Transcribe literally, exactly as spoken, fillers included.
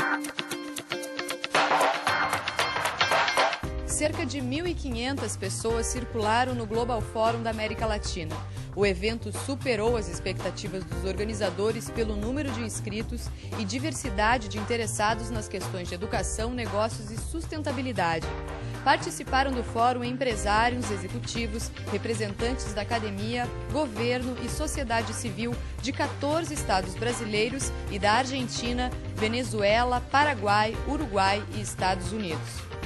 Cerca de mil e quinhentas pessoas circularam no Global Forum da América Latina. O evento superou as expectativas dos organizadores pelo número de inscritos e diversidade de interessados nas questões de educação, negócios e sustentabilidade. Participaram do fórum empresários, executivos, representantes da academia, governo e sociedade civil de quatorze estados brasileiros e da Argentina, Venezuela, Paraguai, Uruguai e Estados Unidos.